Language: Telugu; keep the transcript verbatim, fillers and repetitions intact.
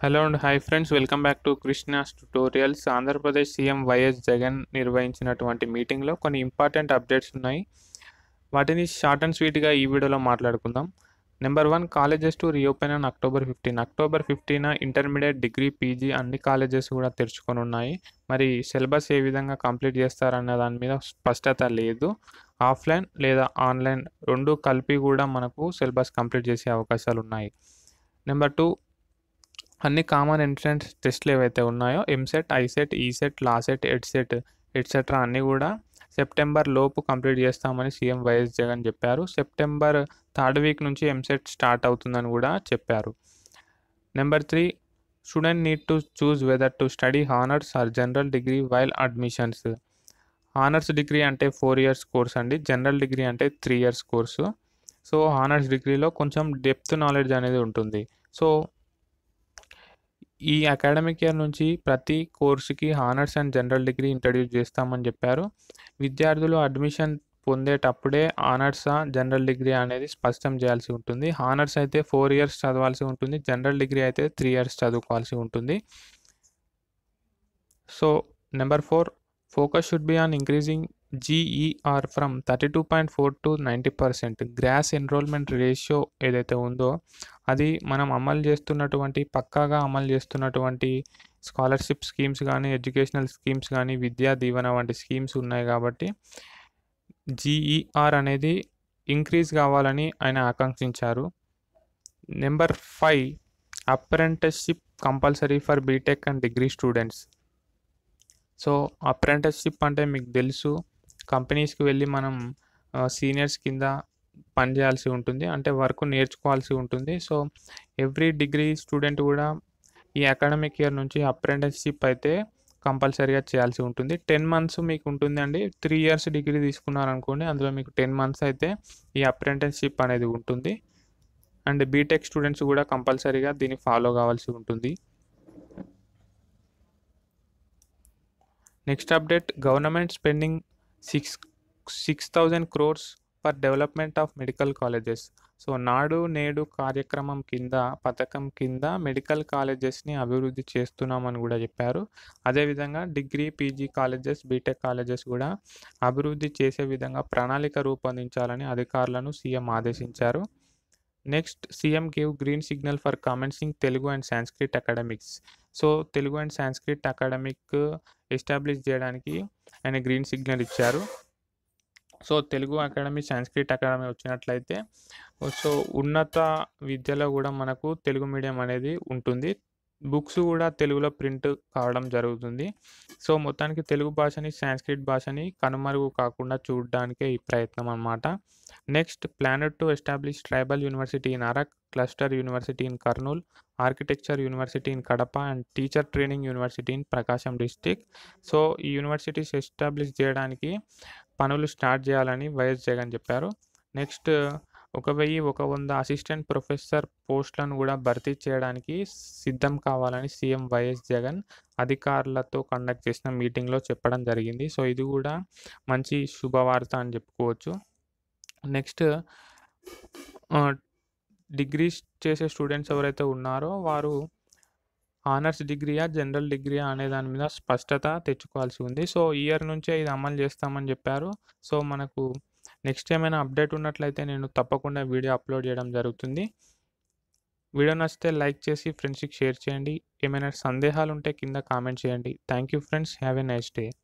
Hello and hi friends, welcome back to Krishna's tutorials. Andhra Pradesh CM YS Jagan నిర్వహించినటువంటి మీటింగ్లో కొన్ని ఇంపార్టెంట్ అప్డేట్స్ ఉన్నాయి. వాటిని షార్ట్ అండ్ స్వీట్గా ఈ వీడియోలో మాట్లాడుకుందాం. Number one, colleges to reopen on October fifteen October fifteen intermediate, degree, PG అన్ని కాలేజెస్ కూడా తెరుచుకొని ఉన్నాయి. మరి సిలబస్ ఏ విధంగా కంప్లీట్ చేస్తారన్న దాని మీద స్పష్టత లేదు. ఆఫ్లైన్ లేదా ఆన్లైన్ రెండు కలిపి కూడా మనకు సిలబస్ కంప్లీట్ చేసే అవకాశాలు ఉన్నాయి. నెంబర్ టూ, అన్ని కామన్ ఎంట్రన్స్ టెస్ట్లు ఏవైతే ఉన్నాయో ఎంసెట్, ఐసెట్, ఈసెట్, లాసెట్, ఎడ్సెట్ ఎట్సెట్రా అన్నీ కూడా సెప్టెంబర్ లోపు కంప్లీట్ చేస్తామని సీఎం వైఎస్ జగన్ చెప్పారు. సెప్టెంబర్ థర్డ్ వీక్ నుంచి ఎంసెట్ స్టార్ట్ అవుతుందని కూడా చెప్పారు. Number three, student need to choose whether to study honours or general degree while admissions. Honours degree అంటే ఫోర్ ఇయర్స్ కోర్స్ అండి, జనరల్ డిగ్రీ అంటే three years course. So honours డిగ్రీలో కొంచెం డెప్త్ నాలెడ్జ్ అనేది ఉంటుంది. సో ఈ అకాడమిక్ ఇయర్ నుంచి ప్రతి కోర్సుకి honours and general degree introduce చేస్తామని చెప్పారు. విద్యార్థులు అడ్మిషన్ పొందేటప్పుడే హానర్సా జనరల్ డిగ్రీ అనేది స్పష్టం చేయాల్సి ఉంటుంది. హానర్స్ అయితే ఫోర్ ఇయర్స్ చదవాల్సి ఉంటుంది, జనరల్ డిగ్రీ అయితే త్రీ ఇయర్స్ చదువుకోవాల్సి ఉంటుంది. So number four, focus should be on increasing GER from thirty two point four to ninety percent. Gross enrolment ratio ఏదైతే ఉందో అది మనం అమలు చేస్తున్నటువంటి పక్కాగా అమలు చేస్తున్నటువంటి స్కాలర్షిప్ స్కీమ్స్ కానీ, ఎడ్యుకేషనల్ స్కీమ్స్ కానీ, విద్యా దీవెన వంటి స్కీమ్స్ ఉన్నాయి కాబట్టి జీఈఆర్ అనేది ఇంక్రీజ్ కావాలని ఆయన ఆకాంక్షించారు. Number five, apprenticeship compulsory for BTech and degree students. So apprenticeship అంటే మీకు తెలుసు, కంపెనీస్కి వెళ్ళి మనం సీనియర్స్ కింద పనిచేయాల్సి ఉంటుంది, అంటే వర్క్ నేర్చుకోవాల్సి ఉంటుంది. సో ఎవ్రీ డిగ్రీ స్టూడెంట్ కూడా ఈ అకాడమిక్ ఇయర్ నుంచి అప్రెంటిస్షిప్ అయితే కంపల్సరీగా చేయాల్సి ఉంటుంది. టెన్ మంత్స్ మీకు ఉంటుంది అండి. త్రీ ఇయర్స్ డిగ్రీ తీసుకున్నారనుకోండి, అందులో మీకు టెన్ మంత్స్ అయితే ఈ అప్రెంటిస్షిప్ అనేది ఉంటుంది. అండ్ బీటెక్ స్టూడెంట్స్ కూడా కంపల్సరీగా దీన్ని ఫాలో కావాల్సి ఉంటుంది. Next update, government spending six six thousand crores for development of medical colleges. So Nadu Nedu కార్యక్రమం కింద, పథకం కింద మెడికల్ కాలేజెస్ని అభివృద్ధి చేస్తున్నామని కూడా చెప్పారు. అదేవిధంగా degree, PG colleges, BTech colleges కూడా అభివృద్ధి చేసే విధంగా ప్రణాళిక రూపొందించాలని అధికారులను సీఎం ఆదేశించారు. Next, CM give green signal for commencing Telugu and Sanskrit academics. So Telugu and Sanskrit academic establish చేయడానికి ఆయన గ్రీన్ సిగ్నల్ ఇచ్చారు. So Telugu academy, Sanskrit academy వచ్చినట్లయితే సో ఉన్నత విద్యలో కూడా మనకు తెలుగు మీడియం అనేది ఉంటుంది. బుక్స్ కూడా తెలుగులో ప్రింట్ కావడం జరుగుతుంది. సో మొత్తానికి తెలుగు భాషని, సాంస్క్రిట్ భాషని కనుమరుగు కాకుండా చూడడానికే ఈ ప్రయత్నం అన్నమాట. Next, planned to establish tribal university in Araku, cluster university in Kurnool, architecture university in Kadapa and teacher training university in Prakasam district. So ఈ యూనివర్సిటీస్ ఎస్టాబ్లిష్ చేయడానికి పనులు స్టార్ట్ చేయాలని వైఎస్ జగన్ చెప్పారు. నెక్స్ట్, ఒక వెయ్యి ఒక వంద అసిస్టెంట్ ప్రొఫెసర్ పోస్టులను కూడా భర్తీ చేయడానికి సిద్ధం కావాలని సీఎం వైఎస్ జగన్ అధికారులతో కండక్ట్ చేసిన మీటింగ్లో చెప్పడం జరిగింది. సో ఇది కూడా మంచి శుభవార్త అని చెప్పుకోవచ్చు. నెక్స్ట్, డిగ్రీస్ చేసే స్టూడెంట్స్ ఎవరైతే ఉన్నారో వారు ఆనర్స్ డిగ్రీయా, జనరల్ డిగ్రీయా అనే దాని మీద స్పష్టత తెచ్చుకోవాల్సి ఉంది. సో ఈ ఇయర్ నుంచే ఇది అమలు చేస్తామని చెప్పారు. సో మనకు నెక్స్ట్ ఏమైనా అప్డేట్ ఉన్నట్లయితే నేను తప్పకుండా వీడియో అప్లోడ్ చేయడం జరుగుతుంది. వీడియో నచ్చితే లైక్ చేసి ఫ్రెండ్స్కి షేర్ చేయండి. ఏమైనా సందేహాలు ఉంటే కింద కామెంట్ చేయండి. Thank you friends, have a nice day.